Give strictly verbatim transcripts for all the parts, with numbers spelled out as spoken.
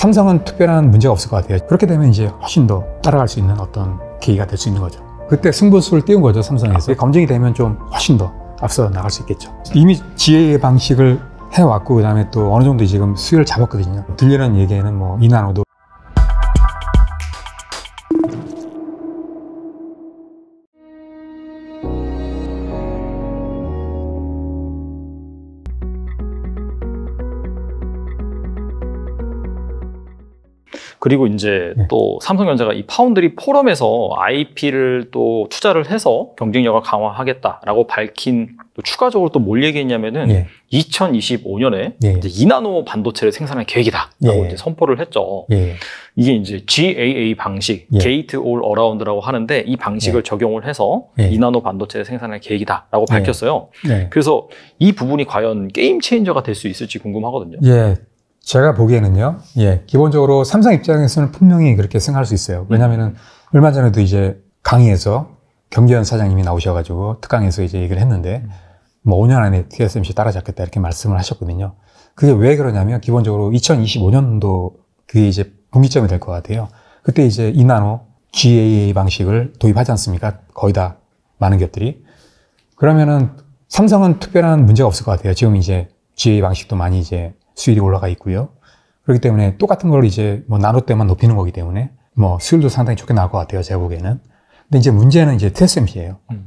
삼성은 특별한 문제가 없을 것 같아요. 그렇게 되면 이제 훨씬 더 따라갈 수 있는 어떤 계기가 될 수 있는 거죠. 그때 승부수를 띄운 거죠, 삼성에서. 검증이 되면 좀 훨씬 더 앞서 나갈 수 있겠죠. 이미 지에이에이 방식을 해왔고, 그 다음에 또 어느 정도 지금 수요를 잡았거든요. 들리는 얘기에는 뭐 이 나노도 그리고 이제 네. 또 삼성전자가 이 파운드리 포럼에서 아이피를 또 투자를 해서 경쟁력을 강화하겠다라고 밝힌, 또 추가적으로 또 뭘 얘기했냐면은 예. 이천이십오 년에 예. 이제 이 나노 반도체를 생산할 계획이다라고 예. 이제 선포를 했죠. 예. 이게 이제 지에이에이 방식, 예. 게이트 올 어라운드라고 하는데, 이 방식을 예. 적용을 해서 예. 이 나노 반도체를 생산할 계획이다라고 예. 밝혔어요. 예. 그래서 이 부분이 과연 게임 체인저가 될 수 있을지 궁금하거든요. 예. 제가 보기에는요, 예, 기본적으로 삼성 입장에서는 분명히 그렇게 생각할 수 있어요. 왜냐면은, 얼마 전에도 이제 강의에서 경재현 사장님이 나오셔가지고 특강에서 이제 얘기를 했는데, 뭐 오 년 안에 티에스엠씨 따라잡겠다 이렇게 말씀을 하셨거든요. 그게 왜 그러냐면, 기본적으로 이천이십오 년도 그게 이제 분기점이 될 것 같아요. 그때 이제 이 나노 지에이에이 방식을 도입하지 않습니까? 거의 다 많은 기업들이. 그러면은 삼성은 특별한 문제가 없을 것 같아요. 지금 이제 지에이에이 방식도 많이 이제 수율이 올라가 있고요. 그렇기 때문에 똑같은 걸 이제 뭐 나노 때만 높이는 거기 때문에 뭐 수율도 상당히 좋게 나올 것 같아요. 제가 보기에는. 근데 이제 문제는 이제 티에스엠씨예요. 음.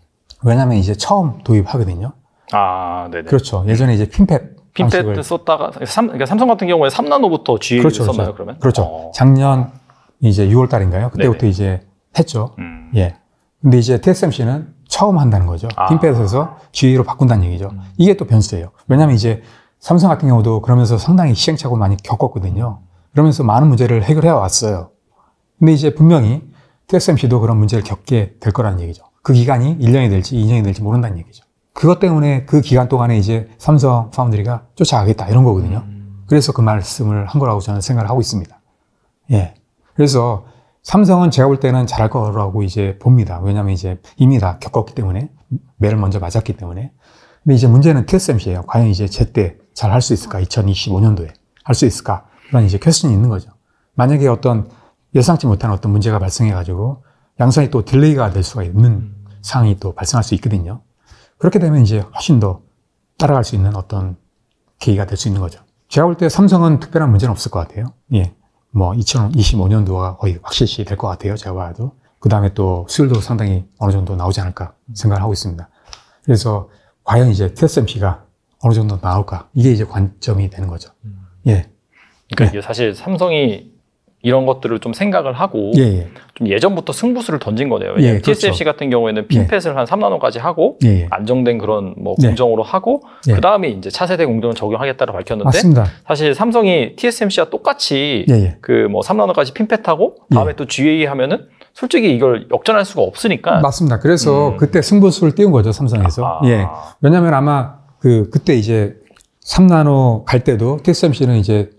왜냐면 이제 처음 도입하거든요. 아, 네네. 그렇죠. 예전에 이제 핀팻 핀팻 썼다가 삼, 그러니까 삼성 같은 경우에 삼 나노부터 지에이에이 그렇죠, 썼나요, 그렇죠. 그러면? 그렇죠. 어. 작년 이제 유월 달인가요? 그때부터 네네. 이제 했죠. 음. 예. 근데 이제 티에스엠씨는 처음 한다는 거죠. 아. 핀팻에서 지에이에이로 바꾼다는 얘기죠. 음. 이게 또 변수예요. 왜냐면 이제 삼성 같은 경우도 그러면서 상당히 시행착오를 많이 겪었거든요. 그러면서 많은 문제를 해결해 왔어요. 근데 이제 분명히 티에스엠씨도 그런 문제를 겪게 될 거라는 얘기죠. 그 기간이 일 년이 될지 이 년이 될지 모른다는 얘기죠. 그것 때문에 그 기간 동안에 이제 삼성 파운드리가 쫓아가겠다 이런 거거든요. 그래서 그 말씀을 한 거라고 저는 생각을 하고 있습니다. 예. 그래서 삼성은 제가 볼 때는 잘할 거라고 이제 봅니다. 왜냐면 이제 이미 다 겪었기 때문에, 매를 먼저 맞았기 때문에. 근데 이제 문제는 티에스엠씨예요. 과연 이제 제때 잘 할 수 있을까? 이천이십오 년도에 할 수 있을까? 그런 이제 퀘스천이 있는 거죠. 만약에 어떤 예상치 못한 어떤 문제가 발생해가지고 양산이 또 딜레이가 될 수가 있는 상황이 또 발생할 수 있거든요. 그렇게 되면 이제 훨씬 더 따라갈 수 있는 어떤 계기가 될 수 있는 거죠. 제가 볼 때 삼성은 특별한 문제는 없을 것 같아요. 예. 뭐 이천이십오 년도가 거의 확실시 될 것 같아요. 제가 봐도. 그 다음에 또 수율도 상당히 어느 정도 나오지 않을까 생각을 하고 있습니다. 그래서 과연 이제 티에스엠씨가 어느 정도 나올까? 이게 이제 관점이 되는 거죠. 예. 그러니까 네. 이게 사실 삼성이 이런 것들을 좀 생각을 하고 예, 예. 좀 예전부터 승부수를 던진 거네요. 왜냐하면 예, 티에스엠씨 그렇죠. 같은 경우에는 핀팻을 예. 한 삼 나노까지 하고 예, 예. 안정된 그런 뭐 예. 공정으로 하고 예. 그 다음에 이제 차세대 공정을 적용하겠다고 밝혔는데 맞습니다. 사실 삼성이 티에스엠씨와 똑같이 예, 예. 그 뭐 삼 나노까지 핀팻하고 다음에 예. 또 지에이에이 하면은 솔직히 이걸 역전할 수가 없으니까. 맞습니다. 그래서 음. 그때 승부수를 띄운 거죠, 삼성에서. 아. 예. 왜냐하면 아마 그 그때 이제 삼 나노 갈 때도 티에스엠씨는 이제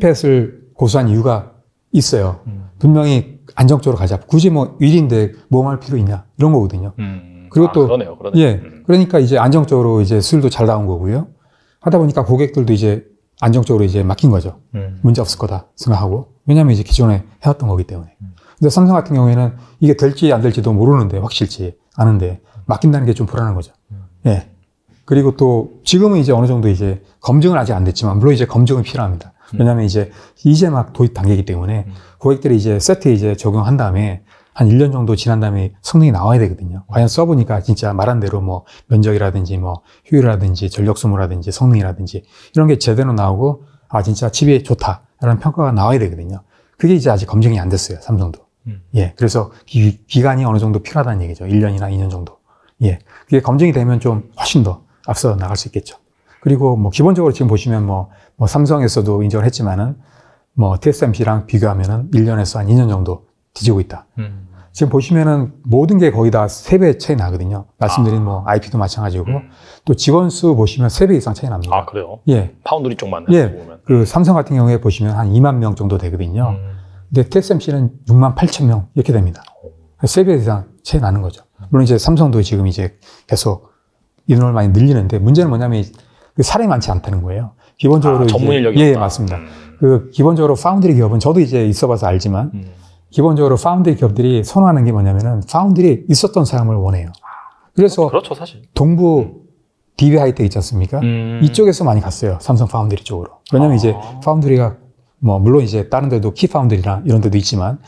핀팻을 고수한 이유가 있어요. 음. 분명히 안정적으로 가자. 굳이 뭐 일인데 모험할 필요 있냐 이런 거거든요. 음. 그리고 아, 또 그러네요, 그러네요. 예, 음. 그러니까 이제 안정적으로 이제 수율도 잘 나온 거고요. 하다 보니까 고객들도 이제 안정적으로 이제 맡긴 거죠. 음. 문제 없을 거다 생각하고. 왜냐하면 이제 기존에 해왔던 거기 때문에. 음. 근데 삼성 같은 경우에는 이게 될지 안 될지도 모르는데, 확실치 않은데 맡긴다는 게 좀 불안한 거죠. 음. 예. 그리고 또 지금은 이제 어느 정도 이제 검증은 아직 안 됐지만 물론 이제 검증은 필요합니다. 왜냐하면 이제 이제 막 도입 단계이기 때문에 음. 고객들이 이제 세트에 이제 적용한 다음에 한 일 년 정도 지난 다음에 성능이 나와야 되거든요. 과연 써보니까 진짜 말한 대로 뭐 면적이라든지 뭐 효율이라든지 전력 소모라든지 성능이라든지 이런 게 제대로 나오고 아 진짜 칩이 좋다라는 평가가 나와야 되거든요. 그게 이제 아직 검증이 안 됐어요. 삼성도. 음. 예. 그래서 기, 기간이 어느 정도 필요하다는 얘기죠. 일 년이나 이 년 정도. 예. 그게 검증이 되면 좀 훨씬 더 앞서 나갈 수 있겠죠. 그리고 뭐 기본적으로 지금 보시면 뭐, 뭐 삼성에서도 인정을 했지만은 뭐 티에스엠씨랑 비교하면은 일 년에서 한 이 년 정도 뒤지고 있다. 음. 지금 보시면은 모든 게 거의 다 세 배 차이 나거든요. 말씀드린 아. 뭐 아이피도 마찬가지고 음. 또 직원 수 보시면 세 배 이상 차이 납니다. 아, 그래요? 예. 파운드리 쪽만. 예. 보면. 그 삼성 같은 경우에 보시면 한 이만 명 정도 되거든요. 음. 근데 티에스엠씨는 육만 팔천 명 이렇게 됩니다. 세 배 이상 차이 나는 거죠. 물론 이제 삼성도 지금 이제 계속 인원을 많이 늘리는데 문제는 뭐냐면 사람이 많지 않다는 거예요. 기본적으로 아, 전문 인력이 예, 없다. 맞습니다. 음. 그 기본적으로 파운드리 기업은 저도 이제 있어봐서 알지만 음. 기본적으로 파운드리 기업들이 선호하는 게 뭐냐면은 파운드리 있었던 사람을 원해요. 그래서 그렇죠, 사실. 동부 디비 하이텍 있지 않습니까? 음. 이쪽에서 많이 갔어요. 삼성 파운드리 쪽으로. 왜냐면 아. 이제 파운드리가 뭐 물론 이제 다른 데도 키 파운드리나 이런 데도 있지만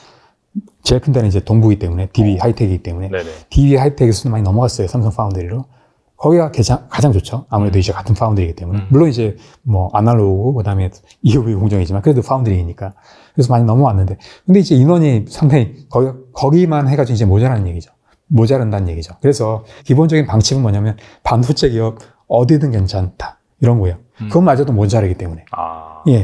제일 큰 데는 이제 동부이기 때문에 디비 어. 하이텍이기 때문에 네네. 디비 하이텍에서도 많이 넘어갔어요. 삼성 파운드리로. 거기가 가장, 가장 좋죠. 아무래도 음. 이제 같은 파운드리이기 때문에. 음. 물론 이제 뭐 아날로그, 그 다음에 이후비 공정이지만 그래도 파운드리이니까. 그래서 많이 넘어왔는데. 근데 이제 인원이 상당히 거기, 거기만 해가지고 이제 모자라는 얘기죠. 모자란다는 얘기죠. 그래서 기본적인 방침은 뭐냐면 반도체 기업 어디든 괜찮다. 이런 거예요. 음. 그것마저도 모자라기 때문에. 아. 예.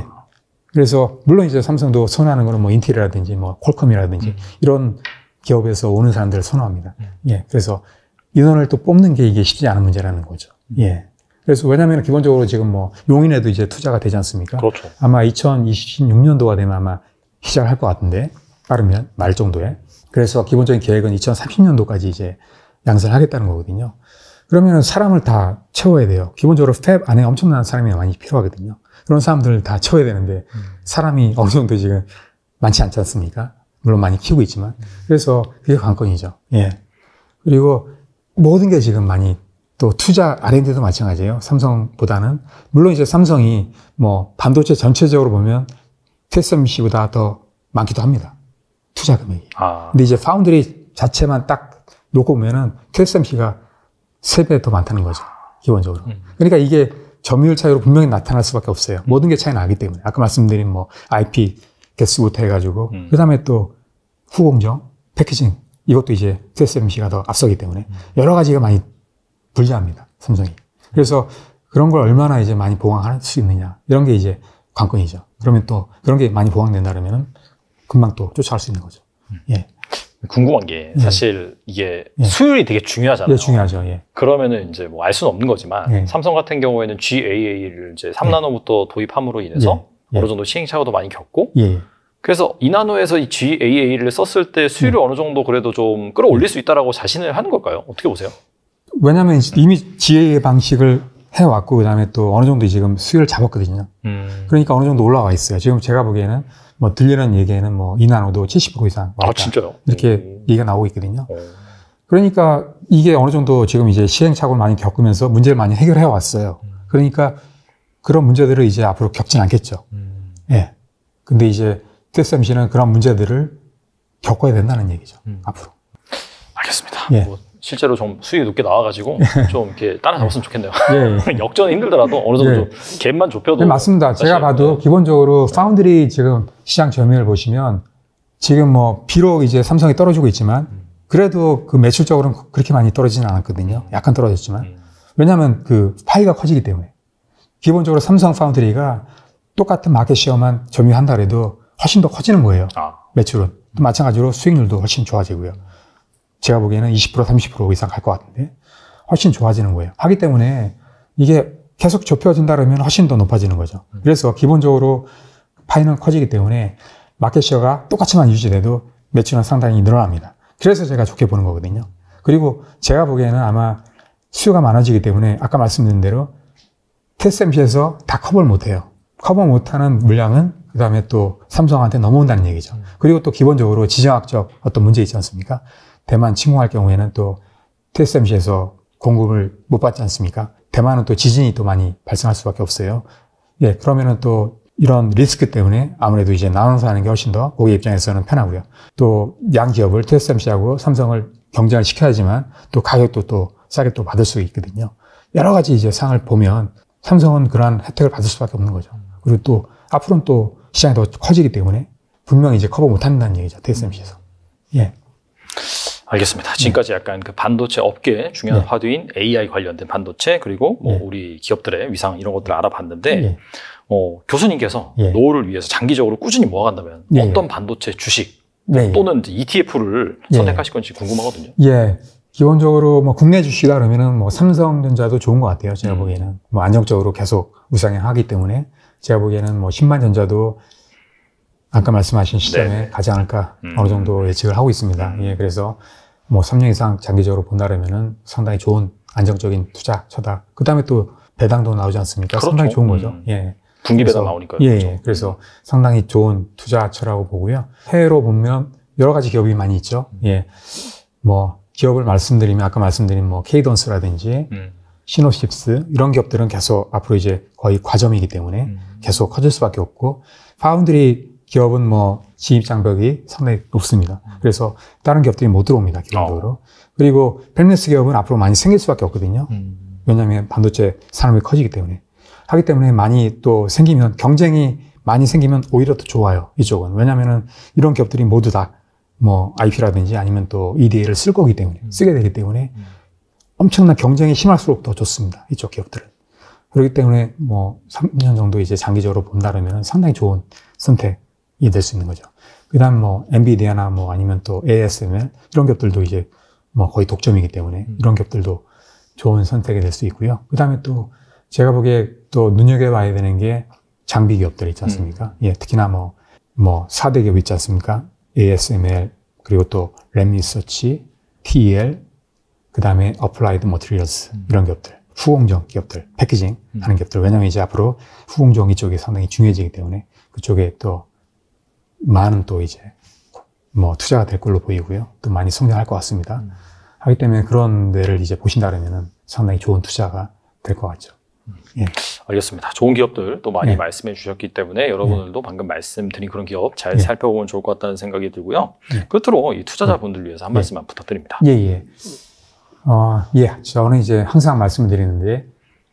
그래서 물론 이제 삼성도 선호하는 거는 뭐 인텔이라든지 뭐 퀄컴이라든지 음. 이런 기업에서 오는 사람들을 선호합니다. 음. 예. 그래서 인원을 또 뽑는 게 이게 쉽지 않은 문제라는 거죠. 예. 그래서 왜냐면 기본적으로 지금 뭐 용인에도 이제 투자가 되지 않습니까? 그렇죠. 아마 이천이십육 년도가 되면 아마 시작을 할 것 같은데, 빠르면 말 정도에. 그래서 기본적인 계획은 이천삼십 년도까지 이제 양산을 하겠다는 거거든요. 그러면 사람을 다 채워야 돼요. 기본적으로 팹 안에 엄청난 사람이 많이 필요하거든요. 그런 사람들을 다 채워야 되는데, 사람이 어느 정도 지금 많지 않지 않습니까? 물론 많이 키우고 있지만. 그래서 그게 관건이죠. 예. 그리고 모든 게 지금 많이 또 투자 알 앤 디도 마찬가지예요. 삼성보다는. 물론 이제 삼성이 뭐 반도체 전체적으로 보면 티에스엠씨보다 더 많기도 합니다. 투자 금액이. 아. 근데 이제 파운드리 자체만 딱 놓고 보면은 티에스엠씨가 세 배 더 많다는 거죠. 기본적으로. 음. 그러니까 이게 점유율 차이로 분명히 나타날 수밖에 없어요. 음. 모든 게 차이 나기 때문에. 아까 말씀드린 뭐 아이피 개수부터 해가지고 음. 그 다음에 또 후공정, 패키징 이것도 이제 티에스엠씨가 더 앞서기 때문에 여러 가지가 많이 불리합니다. 삼성이. 그래서 그런 걸 얼마나 이제 많이 보강할 수 있느냐. 이런 게 이제 관건이죠. 그러면 또 그런 게 많이 보강된다 그러면 금방 또 쫓아갈 수 있는 거죠. 예. 궁금한 게 사실 예. 이게 예. 수율이 되게 중요하잖아요. 예, 중요하죠. 예. 그러면은 이제 뭐 알 수는 없는 거지만 예. 삼성 같은 경우에는 지에이에이를 이제 삼 나노부터 예. 도입함으로 인해서 예. 어느 정도 시행착오도 많이 겪고 예. 그래서 이 나노에서 이 지에이에이를 썼을 때 수율을 음. 어느 정도 그래도 좀 끌어올릴 수 있다라고 자신을 하는 걸까요? 어떻게 보세요? 왜냐하면 이미 지에이에이 방식을 해왔고 그다음에 또 어느 정도 지금 수율을 잡았거든요. 음. 그러니까 어느 정도 올라와 있어요. 지금 제가 보기에는 뭐 들리는 얘기에는 뭐 이 나노도 칠십 퍼센트 이상 왔다. 아 진짜요? 이렇게 음. 얘기가 나오고 있거든요. 음. 그러니까 이게 어느 정도 지금 이제 시행착오를 많이 겪으면서 문제를 많이 해결해 왔어요. 음. 그러니까 그런 문제들을 이제 앞으로 겪진 않겠죠. 음. 예. 근데 이제 티에스엠씨는 그런 문제들을 겪어야 된다는 얘기죠. 음. 앞으로. 알겠습니다. 예. 뭐 실제로 좀 수익이 높게 나와가지고 좀 이렇게 따라잡았으면 좋겠네요. 예. 역전이 힘들더라도 어느 정도 예. 갭만 좁혀도. 네, 맞습니다. 제가 봐도 네. 기본적으로 파운드리 지금 시장 점유율 보시면 지금 뭐 비록 이제 삼성이 떨어지고 있지만 그래도 그 매출적으로는 그렇게 많이 떨어지진 않았거든요. 약간 떨어졌지만. 왜냐하면 그 파이가 커지기 때문에. 기본적으로 삼성 파운드리가 똑같은 마켓시어만 점유한다 그래도 훨씬 더 커지는 거예요. 아. 매출은. 또 마찬가지로 수익률도 훨씬 좋아지고요. 제가 보기에는 이십 퍼센트, 삼십 퍼센트 이상 갈 것 같은데 훨씬 좋아지는 거예요. 하기 때문에 이게 계속 좁혀진다 그러면 훨씬 더 높아지는 거죠. 그래서 기본적으로 파이는 커지기 때문에 마켓시어가 똑같이만 유지돼도 매출은 상당히 늘어납니다. 그래서 제가 좋게 보는 거거든요. 그리고 제가 보기에는 아마 수요가 많아지기 때문에 아까 말씀드린 대로 티에스엠씨에서 다 커버를 못해요. 커버 못하는 물량은 그 다음에 또 삼성한테 넘어온다는 얘기죠. 그리고 또 기본적으로 지정학적 어떤 문제 있지 않습니까? 대만 침공할 경우에는 또 티에스엠씨에서 공급을 못 받지 않습니까? 대만은 또 지진이 또 많이 발생할 수밖에 없어요. 예, 그러면은 또 이런 리스크 때문에 아무래도 이제 나눠서 하는 게 훨씬 더 고객 입장에서는 편하고요. 또 양 기업을 티에스엠씨하고 삼성을 경쟁을 시켜야지만 또 가격도 또 싸게 또 받을 수 있거든요. 여러 가지 이제 상을 보면 삼성은 그러한 혜택을 받을 수밖에 없는 거죠. 그리고 또 앞으로는 또 시장이 더 커지기 때문에 분명히 이제 커버 못 한다는 얘기죠. 티에스엠씨에서. 예. 알겠습니다. 지금까지 약간 그 반도체 업계 중요한 네. 화두인 에이아이 관련된 반도체 그리고 뭐 네. 우리 기업들의 위상 이런 것들을 알아봤는데 네. 어, 교수님께서 네. 노후를 위해서 장기적으로 꾸준히 모아간다면 네. 어떤 반도체 주식 네. 또는 이티에프를 네. 선택하실 건지 궁금하거든요. 예. 기본적으로 뭐 국내 주식이라 그러면은 뭐 삼성전자도 좋은 것 같아요. 제가 음. 보기에는 뭐 안정적으로 계속 우상향하기 때문에 제가 보기에는 뭐 신만전자도 아까 말씀하신 시점에 네. 가지 않을까 음. 어느 정도 예측을 하고 있습니다. 음. 예, 그래서 뭐 삼 년 이상 장기적으로 본다면은 상당히 좋은 안정적인 투자 처다. 그 다음에 또 배당도 나오지 않습니까? 그렇죠. 상당히 좋은 거죠. 음. 예. 분기 배당 나오니까요. 예, 그렇죠. 그래서 상당히 좋은 투자처라고 보고요. 해외로 보면 여러 가지 기업이 많이 있죠. 예, 뭐 기업을 말씀드리면 아까 말씀드린 뭐 케이던스라든지 음. 시노십스 이런 기업들은 계속 앞으로 이제 거의 과점이기 때문에 음. 계속 커질 수밖에 없고 파운드리 기업은 뭐 진입 장벽이 상당히 높습니다. 음. 그래서 다른 기업들이 못 들어옵니다, 기본적으로. 어. 그리고 밸런스 기업은 앞으로 많이 생길 수밖에 없거든요. 음. 왜냐하면 반도체 산업이 커지기 때문에. 하기 때문에 많이 또 생기면 경쟁이 많이 생기면 오히려 더 좋아요. 이쪽은. 왜냐하면은 이런 기업들이 모두 다 뭐 아이피라든지 아니면 또 이디에이를 쓸 거기 때문에 음. 쓰게 되기 때문에 음. 엄청난 경쟁이 심할수록 더 좋습니다. 이쪽 기업들은. 그렇기 때문에 뭐 삼 년 정도 이제 장기적으로 본다면 상당히 좋은 선택이 될 수 있는 거죠. 그 다음 뭐 엔비디아나 뭐 아니면 또 에이에스엠엘 이런 기업들도 이제 뭐 거의 독점이기 때문에 음. 이런 기업들도 좋은 선택이 될 수 있고요. 그 다음에 또 제가 보기에 또 눈여겨봐야 되는 게 장비 기업들 있지 않습니까? 음. 예, 특히나 뭐, 뭐 사 대 기업 있지 않습니까? 에이에스엠엘, 그리고 또 램리서치, 티이엘, 그 다음에 어플라이드 머티리얼스 음. 이런 기업들, 후공정 기업들, 패키징 음. 하는 기업들. 왜냐면 이제 앞으로 후공정 이쪽이 상당히 중요해지기 때문에 그쪽에 또 많은 또 이제 뭐 투자가 될 걸로 보이고요. 또 많이 성장할 것 같습니다. 음. 하기 때문에 그런 데를 이제 보신다면은 상당히 좋은 투자가 될 것 같죠. 예. 알겠습니다. 좋은 기업들 또 많이 예. 말씀해 주셨기 때문에 여러분들도 예. 방금 말씀드린 그런 기업 잘 예. 살펴보면 좋을 것 같다는 생각이 들고요. 예. 끝으로 이 투자자분들 위해서 한 예. 말씀만 부탁드립니다. 예, 예. 어, 예. 저는 이제 항상 말씀을 드리는데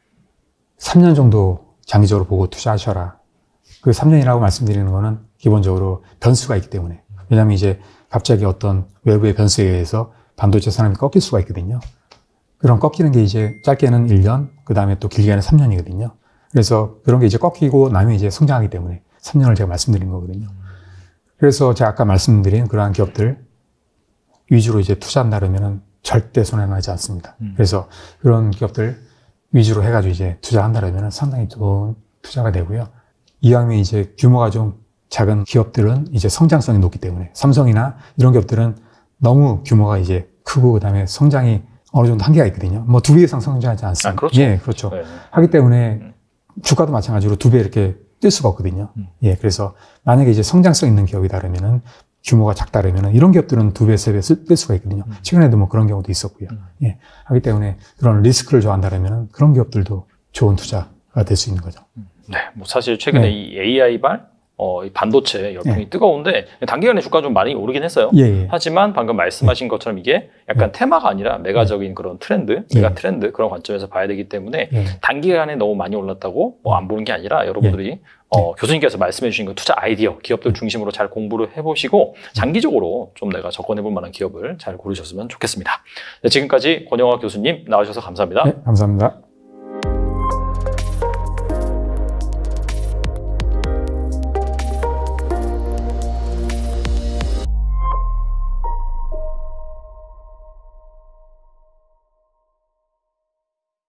삼 년 정도 장기적으로 보고 투자하셔라. 그 삼 년이라고 말씀드리는 거는 기본적으로 변수가 있기 때문에. 왜냐하면 이제 갑자기 어떤 외부의 변수에 의해서 반도체 산업이 꺾일 수가 있거든요. 그럼 꺾이는 게 이제 짧게는 일 년, 그 다음에 또 길게는 삼 년이거든요. 그래서 그런 게 이제 꺾이고 나면 이제 성장하기 때문에 삼 년을 제가 말씀드린 거거든요. 그래서 제가 아까 말씀드린 그러한 기업들 위주로 이제 투자한다면은 절대 손해나지 않습니다. 음. 그래서 그런 기업들 위주로 해가지고 이제 투자한다면은 상당히 좋은 투자가 되고요. 이왕이면 이제 규모가 좀 작은 기업들은 이제 성장성이 높기 때문에 삼성이나 이런 기업들은 너무 규모가 이제 크고 그 다음에 성장이 어느 정도 한계가 있거든요. 뭐 두 배 이상 성장하지 않습니다. 아, 그렇죠. 예, 그렇죠. 네. 하기 때문에 음. 주가도 마찬가지로 두 배 이렇게 뛸 수가 없거든요. 음. 예, 그래서 만약에 이제 성장성 있는 기업이다라면은 규모가 작다라면은 이런 기업들은 두 배, 세 배 뛸 수가 있거든요. 음. 최근에도 뭐 그런 경우도 있었고요. 음. 예, 하기 때문에 그런 리스크를 좋아한다라면은 그런 기업들도 좋은 투자가 될 수 있는 거죠. 음. 네, 뭐 사실 최근에 네. 이 에이아이발 어, 이 반도체 열풍이 예. 뜨거운데 단기간에 주가 좀 많이 오르긴 했어요. 예, 예. 하지만 방금 말씀하신 예. 것처럼 이게 약간 예. 테마가 아니라 메가적인 예. 그런 트렌드, 메가 예. 트렌드 그런 관점에서 봐야 되기 때문에 예. 단기간에 너무 많이 올랐다고 뭐 안 보는 게 아니라 여러분들이 예. 어, 예. 교수님께서 말씀해 주신 그 투자 아이디어, 기업들 중심으로 잘 공부를 해보시고 장기적으로 좀 내가 접근해볼 만한 기업을 잘 고르셨으면 좋겠습니다. 네, 지금까지 권영학 교수님 나와주셔서 감사합니다. 네, 감사합니다.